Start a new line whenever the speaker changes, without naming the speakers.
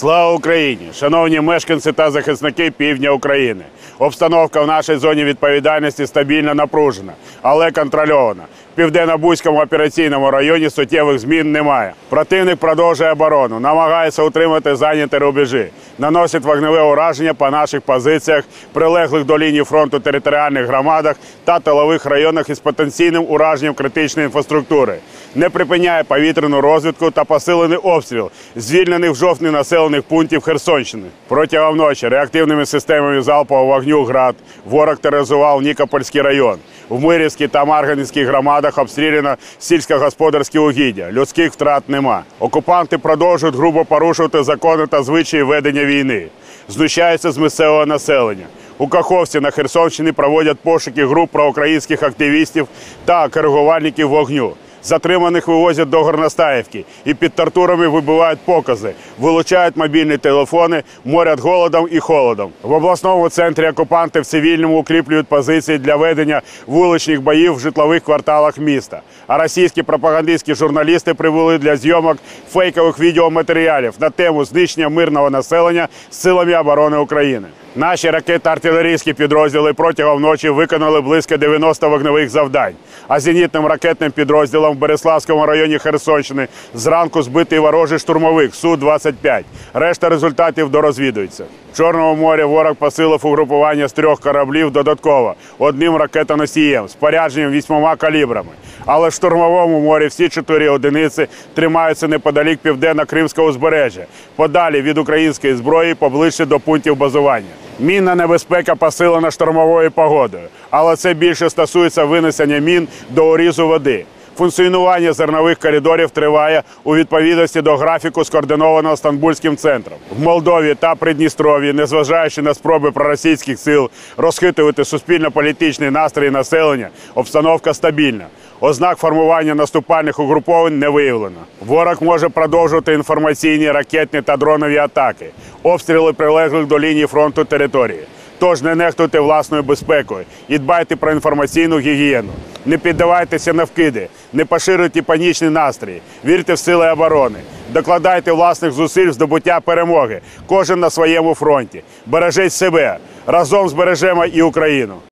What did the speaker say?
Слава Україні! Шановні мешканці та захисники півдня України. Обстановка в нашій зоні відповідальності стабільно напружена, але контрольована. В Південно-Бузькому операційному районі суттєвих змін немає. Противник продовжує оборону, намагається утримати зайняті рубежі, наносить вогневе ураження по наших позиціях, прилеглих до лінії фронту територіальних громадах та тилових районах із потенційним ураженням критичної інфраструктури. Не припиняє повітряну розвідку та посилений обстріл звільнених в жовтні населених пунктів Херсонщини. Протягом ночі реактивними системами залпового вогню «Град» ворог тероризував Нікопольський район. В Мирівській та Марганецькій громадах обстріляно сільськогосподарські угіддя. Людських втрат нема. Окупанти продовжують грубо порушувати закони та звичаї ведення війни. Знущаються з місцевого населення. У Каховці на Херсонщині проводять пошуки груп проукраїнських активістів та коригувальників вогню. Затриманих вивозять до Горностаївки і під тортурами вибивають покази, вилучають мобільні телефони, морять голодом і холодом. В обласному центрі окупанти в цивільному укріплюють позиції для ведення вуличних боїв в житлових кварталах міста. А російські пропагандистські журналісти привели для зйомок фейкових відеоматеріалів на тему знищення мирного населення силами оборони України. Наші ракетно-артилерійські підрозділи протягом ночі виконали близько 90 вогневих завдань, а зенітним ракетним підрозділом в Береславському районі Херсонщини зранку збитий ворожий штурмовик Су-25. Решта результатів дорозвідується. В Чорному морі ворог посилив угрупування з 3 кораблів додатково, одним ракетоносієм, спорядженням 8 калібрами. Але в штурмовому морі всі 4 одиниці тримаються неподалік південно-кримського узбережжя, подалі від української зброї, поближче до пунктів базування. Мінна небезпека посилена штормовою погодою, але це більше стосується винесення мін до урізу води. Функціонування зернових коридорів триває у відповідності до графіку, скоординованого Стамбульським центром. В Молдові та Придністров'ї, незважаючи на спроби проросійських сил розхитувати суспільно-політичний настрій населення, обстановка стабільна. Ознак формування наступальних угруповань не виявлено. Ворог може продовжувати інформаційні, ракетні та дронові атаки, обстріли прилеглих до лінії фронту території. Тож не нехтуйте власною безпекою і дбайте про інформаційну гігієну. Не піддавайтеся на вкиди, не поширюйте панічні настрої, вірте в сили оборони. Докладайте власних зусиль в здобуття перемоги, кожен на своєму фронті. Бережіть себе, разом збережемо і Україну.